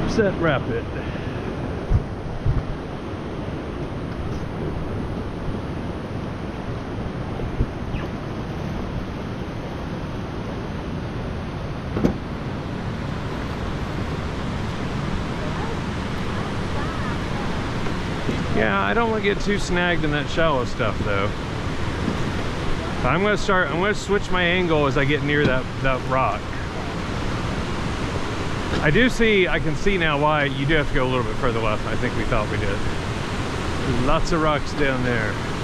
Set Rapid. Yeah, I don't want to get too snagged in that shallow stuff though. I'm gonna switch my angle as I get near that rock. I can see now why you do have to go a little bit further left. I think we thought we did. Lots of rocks down there.